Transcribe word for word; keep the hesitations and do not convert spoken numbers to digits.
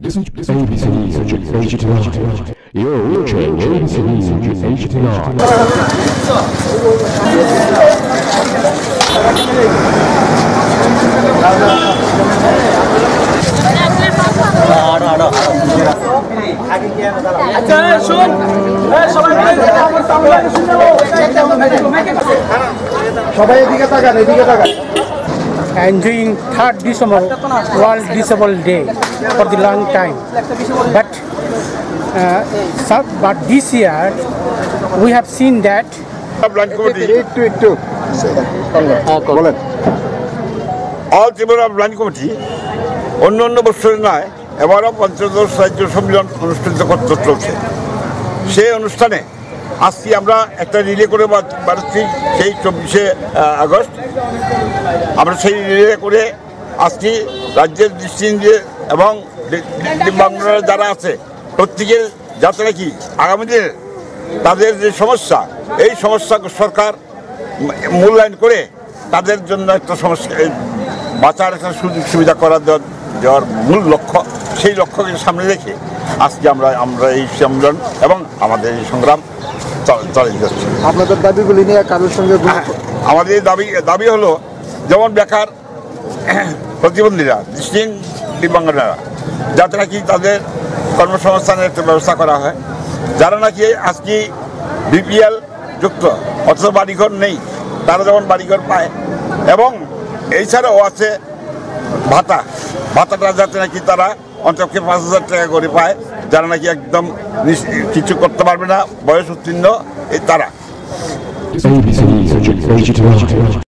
This is A B C News H T nine. You're watching A B C News H T nine. Enjoying third December World Disabled Day for the long time, but uh, so, but this year we have seen that All Tribunal Blind Committee অন্যান্য বছরের নয় এবারও পঞ্চদশ রাজ্য সম্মেলন অনুষ্ঠিত করতে চলছে। সেই অনুষ্ঠানে আজকে আমরা একটা রিলে করে বাড়ছি সেই চব্বিশে আগস্ট আমরা সেই রিলে করে আজকে রাজ্যের দৃষ্টিতে এবং দিব্যাঙ্গরা যারা আছে প্রত্যেকের যাতে নাকি আগামী দিনে তাদের যে সমস্যা এই সমস্যা সরকার মূল্যায়ন করে তাদের জন্য একটা সমস্যা বাঁচার একটা সুযোগ সুবিধা করা দেওয়ার মূল লক্ষ্য, সেই লক্ষ্যকে সামনে রেখে আজকে আমরা আমরা এই সম্মেলন এবং আমাদের এই সংগ্রাম চালিয়ে যাচ্ছি। আপনাদের দাবিগুলি নিয়ে কারোর সঙ্গে আমাদের দাবি দাবি হলো যেমন বেকার প্রতিবন্ধীরা দৃষ্টিহীন দিব্যাঙ্গরা যাতে নাকি তাদের কর্মসংস্থানের একটা ব্যবস্থা করা হয়, যারা নাকি আজকে বিপিএল যুক্ত অথচ বাড়িঘর নেই তারা যেমন বাড়িঘর পায়, এবং এছাড়াও আছে ভাতা ভাতাটা যাতে নাকি তারা অন্তপক্ষে পাঁচ হাজার টাকা করে পায়, যারা নাকি একদম কিছু করতে পারবে না বয়স উত্তীর্ণ এই তারা।